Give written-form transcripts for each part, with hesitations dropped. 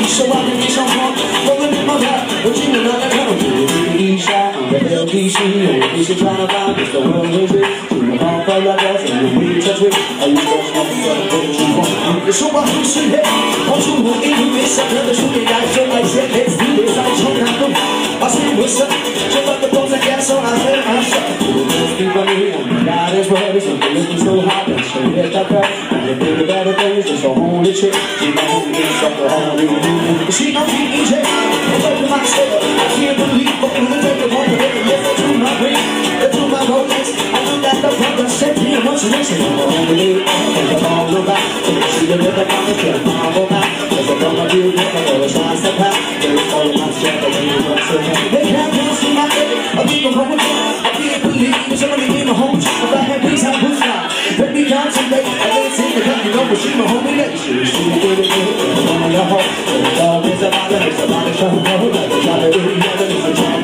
So I can get some more, rolling in my back. But you know that I'm to the east side. I'm the LBC, and the piece of trying to find is the world is it. To the home for like us, and the way touch it. I use those ones for the way you want. So I can see it. I'm too much in this. I'm never shooting guys, so I said, let's do this. I'm so happy. I said, what's up? So I the bones I got, so I said, I'm sorry. People need, and God is worthy. Something looking so hot, and so let that go. And the bigger, better things, just a holy chick. She my homie, it's like a holy. She don't keep me jail. I go to my stable. I can't believe what we take the one that listen to my brain, to my rolex. I know that the brother said me a bunch of this. I'm only on the ball go back. See the river come and kill my go back. Cause I don't want you to know it's not so bad. There's all my strength when you want to know. They can't see my head. I keep on going down. I can't believe somebody in my home. If I had peace, I would fly. Let me down someday. I didn't see the gun, you know, but she my homie. She was shooting with it. I'm the home. It's about it, it's about it, it's about it, it's about it, it's about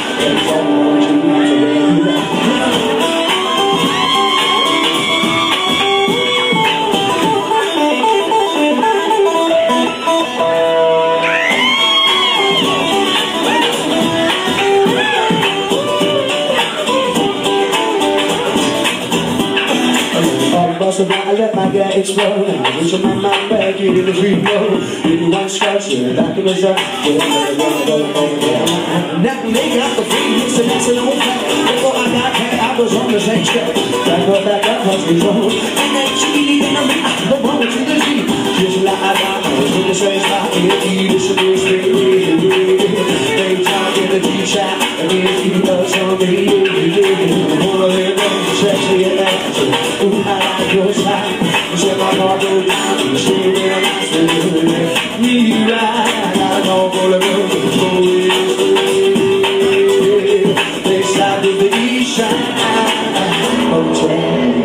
so now I let my guy explode. And I reach on my mind back into the free flow. Give me one scratch and back in the sun. Now they got the free mix and that's an old fact. Before I got here, I was on the same track. Back up, cause we roll. And that she and I'm the one with you to see. Just like I got, I was in the same spot. And this should be straight. They try to get a G-shot. And if you love somebody, I'm gonna live on the sexy and action. Ooh, I like your side. You said my heart go down. You say that I'm not still me right. I gotta go for the road. They stop with the east side hotel.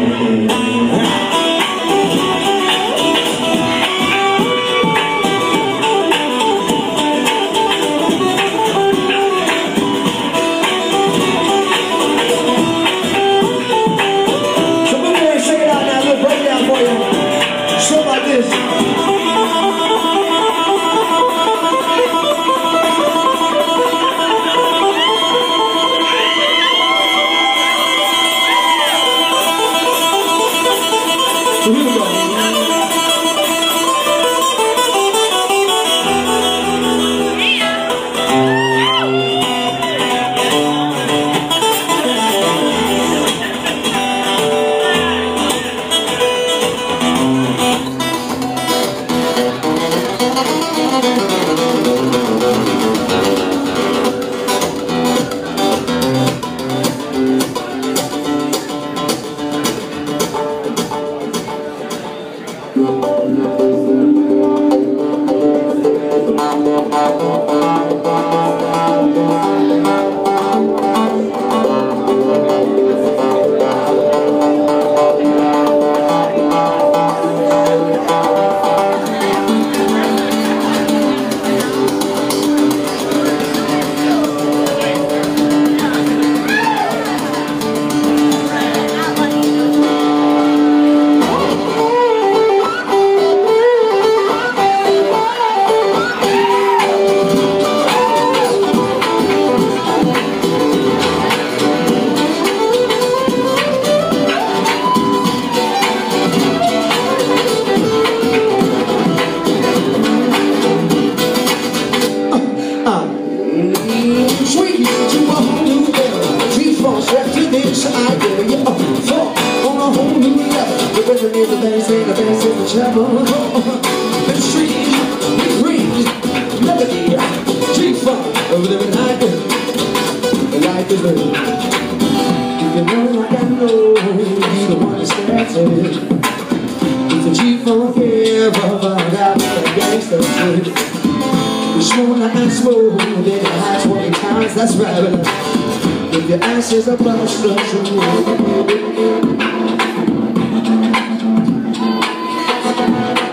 That's right. If your ashes are bust,